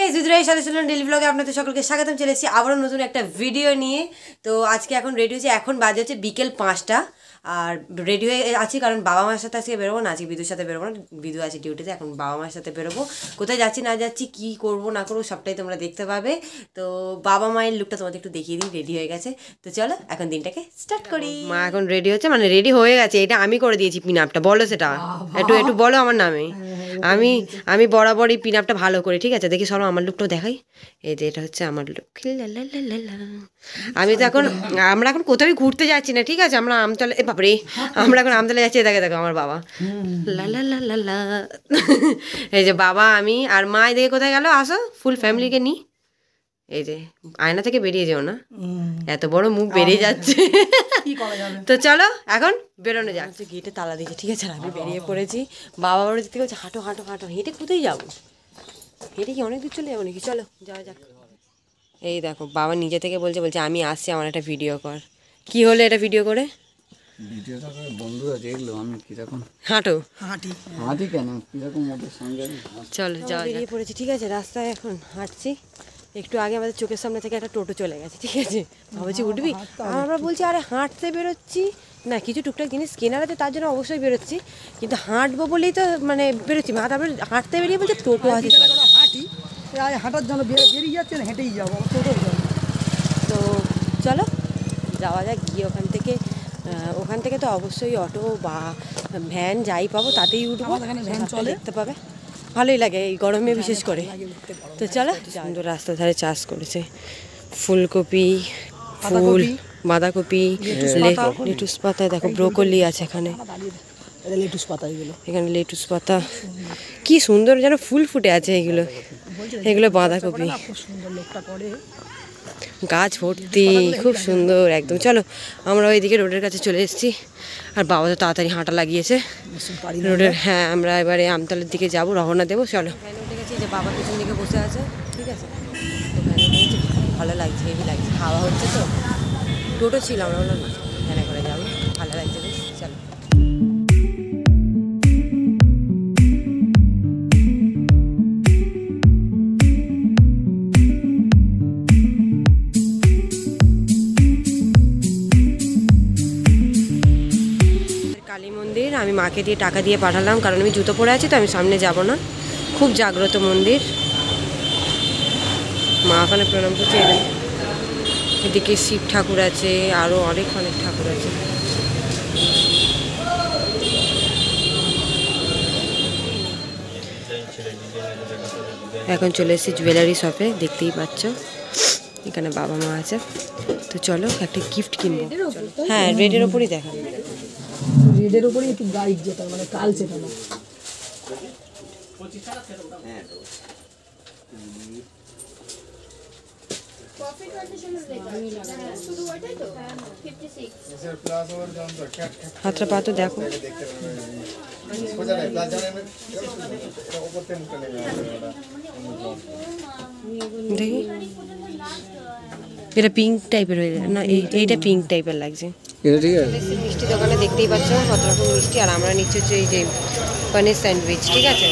Guys, বিদ্রোহের সাথে ছিলেন ডেইলি ব্লগে আপনাদের সকলকে স্বাগতম। চলে এসেছি আবারও নতুন একটা ভিডিও নিয়ে। তো আজকে এখন রেডি হচ্ছে, এখন বাজে হচ্ছে বিকেল 5টা। আর রেডি হয়ে আছি কারণ বাবা মার সাথে আজকে বেরোবো না, আজকে বিদুর সাথে বেরোবো না, বিদু আছে ডিউটিতে। এখন বাবা মার সাথে বেরোবো, কোথায় যাচ্ছি না যাচ্ছি, কী করবো না করবো সবটাই তোমরা দেখতে পাবে। তো বাবা মায়ের লুকটা তোমাদের একটু দেখিয়ে দিই, রেডি হয়ে গেছে। তো চলো এখন দিনটাকে স্টার্ট করি। মা এখন রেডি হচ্ছে, মানে রেডি হয়ে গেছে, এটা আমি করে দিয়েছি পিন আপটা। বলো সেটা একটু একটু বলো আমার নামে। আমি বরাবরই পিন আপটা ভালো করি, ঠিক আছে? দেখি সরো আমার লুকটাও দেখাই। এই যে এটা হচ্ছে আমার লুক। আমি তো এখন, আমরা এখন কোথাও ঘুরতে যাচ্ছি না, ঠিক আছে? আমরা আমতলা, এ বাপরে, আমরা এখন আমতলা যাচ্ছি। দেখে দেখো আমার বাবা, লা লা লা লা লা। এই যে বাবা, আমি আর মা এদিকে কোথায় গেল? আসো ফুল ফ্যামিলিকে নিই। এই যে আয়না থেকে বেরিয়ে যাও না, এত বড় মুখ বেরিয়ে যাচ্ছে। তো চলো এখন বেরোনো যাক। গেটে তালা দিয়েছে, ঠিক আছে? আমি বেরিয়ে পড়েছি। বাবা বাড়ি থেকে বলছে হাঁটো হাঁটো হাঁটো। হেঁটে কোথায় যাবো? হেঁটে কি অনেক দূর চলে যাবো নাকি? চলো যাওয়া যাক। এই দেখো বাবা নিজে থেকে বলছে আমি আসছি, আমার একটা ভিডিও কর। কি হলো এটা ভিডিও করে? ভিডিওটা বন্ধুরা দেখলো আমি কিরকম হাঁটো হাঁটি কেন কিরকম ওদের সঙ্গে। চলো যাওয়া বেরিয়ে পড়েছি, ঠিক আছে? রাস্তায় এখন হাঁটছি। একটু আগে আমাদের চোখের সামনে থেকে একটা টোটো চলে গেছে, ঠিক আছে? ভাবছি উঠবি, আমরা বলছি আরে হাঁটতে বেরোচ্ছি না, কিছু টুকটাক জিনিস কেনার আছে তার জন্য অবশ্যই বেরোচ্ছি, কিন্তু হাঁটবো বলেই তো মানে বেরোচ্ছি। তারপরে হাঁটতে বেরিয়ে বলছে টোটো আছে, হাঁটি হাঁটার জন্য বেরিয়ে যাচ্ছে না, হেঁটেই যাবো, টোটো যাবো। তো চলো যাওয়া যাক। গিয়ে ওখান থেকে তো অবশ্যই অটো বা ভ্যান যাই পাবো তাতেই উঠবো। ভ্যান চলে, দেখতে পাবে, ভালোই লাগে এই গরমে বিশেষ করে। তো চলো, সুন্দর রাস্তার ধারে চাষ করেছে ফুলকপি, ফুল, বাঁধাকপি, লেটুস পাতা, দেখো ব্রোকলি আছে এখানে, লেটুস পাতা এগুলো, এখানে লেটুস পাতা, কি সুন্দর যেন ফুল ফুটে আছে। এগুলো বাঁধাকপি, খুব সুন্দর লোকটা করে, গাছ ভর্তি, খুব সুন্দর একদম। চলো আমরা ওইদিকে রোডের কাছে চলে এসেছি। আর বাবা তো তাড়াতাড়ি হাঁটা লাগিয়েছে রোডের। হ্যাঁ, আমরা এবারে আমতলার দিকে যাবো, রওনা দেবো। চলো উঠে গেছি, যে বাবা পিছন দিকে বসে আছে, ঠিক আছে? ভালো লাগছে, হেভি লাগছে, হাওয়া হচ্ছে তো। টোটো ছিল, আমরা বললাম না ভ্যানে করে যাবো, ভালো লাগছে বেশ। চলো কালী মন্দির, আমি মাকে দিয়ে টাকা দিয়ে পাঠালাম কারণ আমি জুতো পরে আছি, তো আমি সামনে যাব না। খুব জাগ্রত মন্দির, মা ওখানে প্রণাম করছে। এদিকে শিব ঠাকুর আছে, আরও অনেক ঠাকুর আছে। এখন চলে এসেছি জুয়েলারি শপে, দেখতেই পাচ্ছ এখানে বাবা মা আছে। তো চলো একটা গিফট কিনবো। হ্যাঁ, রেডের ওপরই দেখা, রেডের উপরে একটু গাইড যেটা মানে কালচে কেন। হাতটা পা তো দেখো, দেখি এটা পিঙ্ক টাইপের হয়ে যায় না, এইটা পিঙ্ক টাইপের লাগছে। মিষ্টি দোকানে দেখতেই পাচ্ছ কত রকম মিষ্টি। আর আমরা নিচ্ছি হচ্ছে এই যে পনির স্যান্ডউইচ, ঠিক আছে?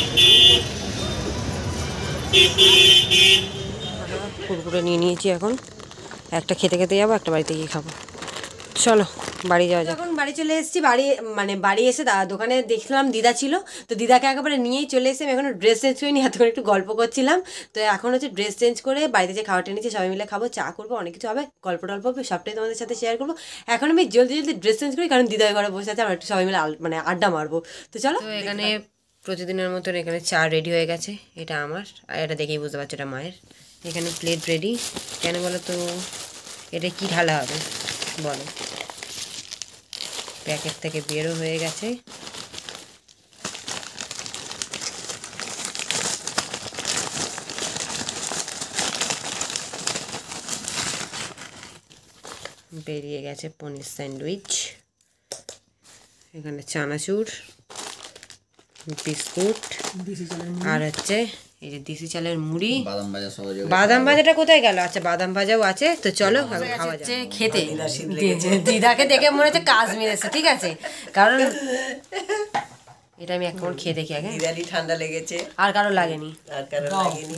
কুরকুরে নিয়ে নিয়েছি, এখন একটা খেতে খেতে যাবো, একটা বাড়িতে গিয়ে খাবো। চলো বাড়ি যাওয়া যাক। এখন বাড়ি চলে এসেছি। বাড়ি এসে দোকানে দেখলাম দিদা ছিল, তো দিদাকে একেবারে নিয়েই চলে এসে আমি এখন ড্রেস চেঞ্জ করিনি, এতক্ষণ একটু গল্প করছিলাম। তো এখন হচ্ছে ড্রেস চেঞ্জ করে বাড়িতে যে খাওয়াটা নিচ্ছি, সবাই মিলে খাবো, চা করবো, অনেক কিছু হবে, গল্প টল্প হবে, সবটাই তোমাদের সাথে শেয়ার করবো। এখন আমি জলদি ড্রেস চেঞ্জ করি কারণ দিদার ঘরে বসে আছে, আমরা একটু সবাই মিলে মানে আড্ডা মারবো। তো চলো, তো এখানে প্রতিদিনের মতন এখানে চা রেডি হয়ে গেছে। এটা আমার, আর এটা দেখেই বুঝতে পারছো এটা মায়ের। এখানে প্লেট রেডি। কেন বলো তো, এটা কি ঢালা হবে বলো? প্যাকেট থেকে বেরো হয়ে গেছে। বেরিয়ে গেছে পনির স্যান্ডউইচ, এখানে চানাচুর, বিস্কুট, আর হচ্ছে এই যে দেশি চালের মুড়ি, বাদাম ভাজাটা কোথায় গেল? আচ্ছা বাদাম ভাজাও আছে। তো চলো খাওয়া যাচ্ছে খেতে। দিদাকে দেখে মনে হচ্ছে কাশ্মীর এসে, ঠিক আছে? কারণ এটা আমি এক কামড় খেয়ে দেখি আগে। দিদারই ঠান্ডা লেগেছে, আর কারো লাগেনি। আর কারো লাগেনি।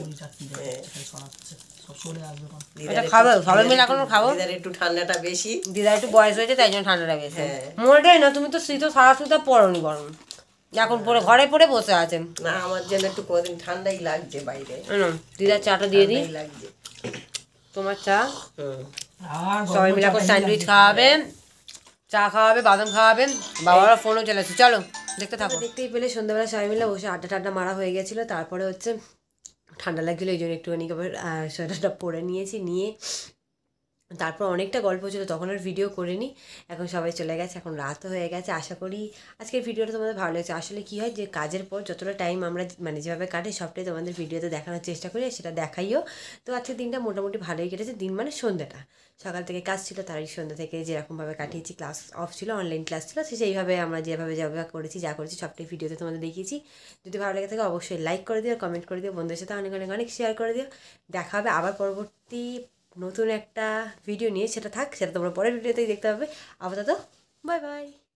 এটা খাবো, সবাই মিলে এখন খাবো। দিদার একটু ঠান্ডাটা বেশি। দিদার একটু বয়স হয়েছে তাই জন্য ঠান্ডাটা বেশি। হ্যাঁ। মোটেই না, তুমি তো শীত সারা সুতা পরনি বরং, এখন পরে ঘরে পরে বসে আছে। না আমার জন্য একটু কদিন ঠান্ডাই লাগছে বাইরে, দিদার চাটা দিয়ে দিই, ঠান্ডাই লাগছে। তোমার চা। হুম। সবাই মিলে এখন স্যান্ডউইচ খাওয়াবে, চা খাওয়াবে, বাদাম খাওয়াবে, বাবারা ফোনও চলেছে। চলো দেখতে থাকো। দেখতেই পেলে সন্ধ্যাবেলা সবাই মিলে বসে আড্ডা টাড্ডা মারা হয়ে গেছিলো। তারপরে হচ্ছে ঠান্ডা লাগছিলো, এই জন্য একটুখানি সোয়েটারটা পরে নিয়েছি, নিয়ে তারপর অনেকটা গল্প ছিল, তখন আর ভিডিও করিনি। এখন সবাই চলে গেছে, এখন রাতও হয়ে গেছে। আশা করি আজকের ভিডিওটা তোমাদের ভালো লেগেছে। আসলে কী হয় যে কাজের পর যতটা টাইম আমরা মানে যেভাবে কাটে সবটাই তোমাদের ভিডিওতে দেখানোর চেষ্টা করি, সেটা দেখাইও। তো আজকের দিনটা মোটামুটি ভালোই কেটেছে। দিন মানে সন্ধ্যাটা, সকাল থেকে কাজ ছিল, তারই সন্ধ্যা থেকে যেরকমভাবে কাটিয়েছি, ক্লাস অফ ছিল, অনলাইন ক্লাস ছিল, সেইভাবে আমরা যেভাবে করেছি, যা করেছি সবটাই ভিডিওতে তোমাদের দেখিয়েছি। যদি ভালো লেগে থাকে অবশ্যই লাইক করে দিও, কমেন্ট করে দিও, বন্ধুদের সাথে অনেক অনেক অনেক শেয়ার করে দিও। দেখা হবে আবার পরবর্তী নতুন একটা ভিডিও নিয়ে, সেটা তোমরা পরের ভিডিওতেই দেখতে পাবে। আপাতত বাই বাই।